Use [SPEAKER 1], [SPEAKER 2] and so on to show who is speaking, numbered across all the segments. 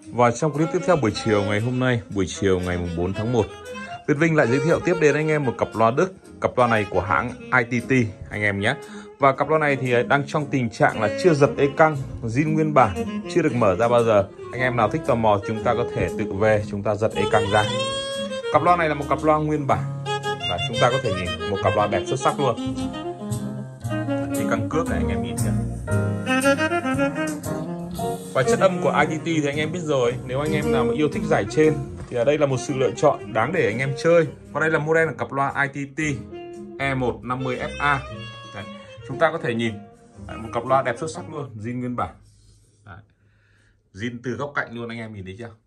[SPEAKER 1] Và trong clip tiếp theo buổi chiều ngày hôm nay, buổi chiều ngày 4 tháng 1, Việt Vinh lại giới thiệu tiếp đến anh em một cặp loa Đức. Cặp loa này của hãng ITT anh em nhé. Và cặp loa này thì đang trong tình trạng là chưa giật ê căng, zin nguyên bản, chưa được mở ra bao giờ. Anh em nào thích tò mò chúng ta có thể tự về chúng ta giật ê căng ra. Cặp loa này là một cặp loa nguyên bản và chúng ta có thể nhìn một cặp loa đẹp xuất sắc luôn. Ê căng cước này anh em nhìn kìa. Và chất âm của ITT thì anh em biết rồi, nếu anh em nào mà yêu thích giải trên thì ở đây là một sự lựa chọn đáng để anh em chơi. Và đây là model của cặp loa ITT E150FA. Đấy, chúng ta có thể nhìn một cặp loa đẹp xuất sắc luôn, zin nguyên bản. Đấy, zin từ góc cạnh luôn, anh em nhìn thấy chưa?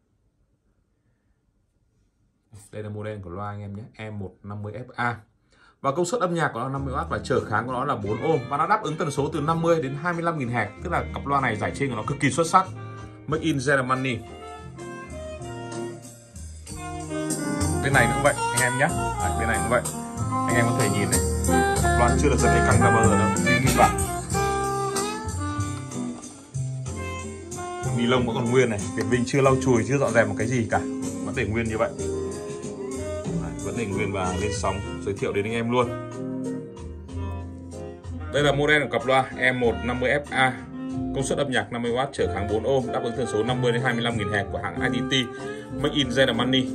[SPEAKER 1] Đây là model của loa anh em nhé, E150FA. Và công suất âm nhạc của nó 50W và trở kháng của nó là 4 ohm và nó đáp ứng tần số từ 50 đến 25.000 Hz, tức là cặp loa này giải trên của nó cực kỳ xuất sắc. Made in Germany. Bên này cũng vậy anh em nhé. Bên này cũng vậy. Anh em có thể nhìn này, cặp loa chưa được giật ê căng ra bao giờ đâu, zin nguyên bản. Ni lông vẫn còn nguyên này, Việt Vinh chưa lau chùi, chưa dọn dẹp một cái gì cả, vẫn để nguyên như vậy. Vẫn để nguyên và lên sóng giới thiệu đến anh em luôn. Đây là model của cặp loa E150FA, công suất âm nhạc 50W, trở kháng 4 ohm, đáp ứng tần số 50 đến 25.000 Hz của hãng ITT, Made in Germany.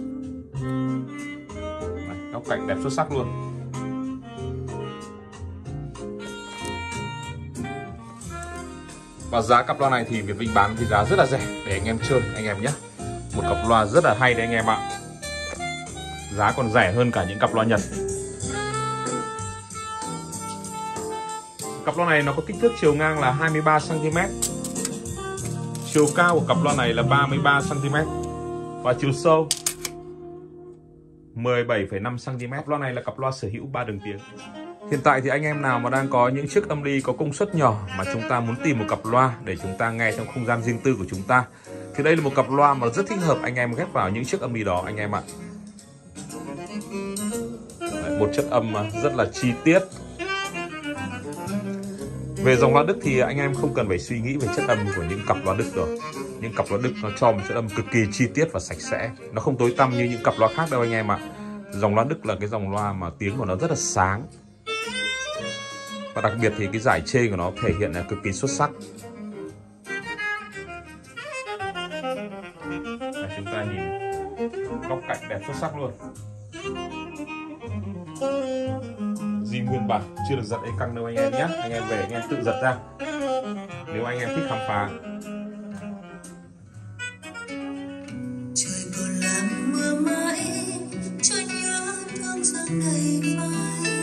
[SPEAKER 1] Góc cạnh đẹp xuất sắc luôn. Và giá cặp loa này thì Việt Vinh bán với giá rất là rẻ để anh em chơi anh em nhé. Một cặp loa rất là hay đấy anh em ạ. Giá còn rẻ hơn cả những cặp loa Nhật. Cặp loa này nó có kích thước chiều ngang là 23 cm. Chiều cao của cặp loa này là 33 cm và chiều sâu 17,5 cm. Cặp loa này là cặp loa sở hữu 3 đường tiếng. Hiện tại thì anh em nào mà đang có những chiếc âm ly có công suất nhỏ mà chúng ta muốn tìm một cặp loa để chúng ta nghe trong không gian riêng tư của chúng ta, thì đây là một cặp loa mà rất thích hợp anh em ghép vào những chiếc âm ly đó anh em ạ. Một chất âm rất là chi tiết. Về dòng loa Đức thì anh em không cần phải suy nghĩ về chất âm của những cặp loa Đức rồi. Những cặp loa Đức nó cho một chất âm cực kỳ chi tiết và sạch sẽ, nó không tối tăm như những cặp loa khác đâu anh em ạ. Dòng loa Đức là cái dòng loa mà tiếng của nó rất là sáng, và đặc biệt thì cái giải trên của nó thể hiện là cực kỳ xuất sắc. Và chúng ta nhìn góc cạnh đẹp xuất sắc luôn. Zin nguyên bản, chưa được giật ê căng đâu anh em nhé. Anh em về anh em tự giật ra nếu anh em thích khám phá.
[SPEAKER 2] Trời còn làm mưa mãi, cho nhớ thương dâng đầy vai.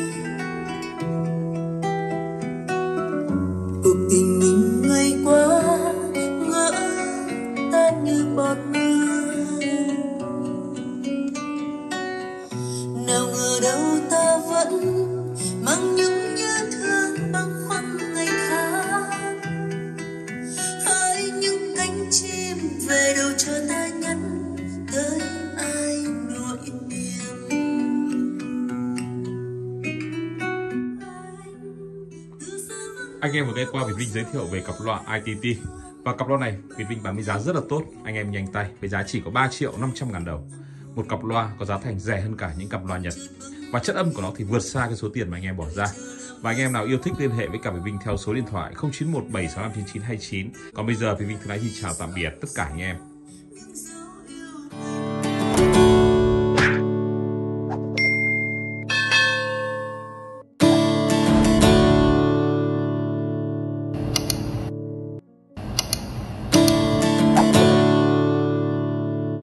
[SPEAKER 2] Cuộc tình mình ngày qua ngỡ tan như bọt mưa. Nào ngờ đâu ta vẫn mang những nhớ thương bâng khuâng ngày tháng. Hỡi những cánh chim về đâu chờ ta nhắn tới ai nỗi niềm.
[SPEAKER 1] Anh em vừa nghe qua Việt Vinh giới thiệu về cặp loa ITT. Và cặp loa này Việt Vinh bán với giá rất là tốt, anh em nhanh tay với giá chỉ có 3.500.000 đồng. Một cặp loa có giá thành rẻ hơn cả những cặp loa Nhật. Và chất âm của nó thì vượt xa cái số tiền mà anh em bỏ ra. Và anh em nào yêu thích liên hệ với cả Việt Vinh theo số điện thoại 0917659929. Còn bây giờ Việt Vinh thân ái xin chào tạm biệt tất cả anh em.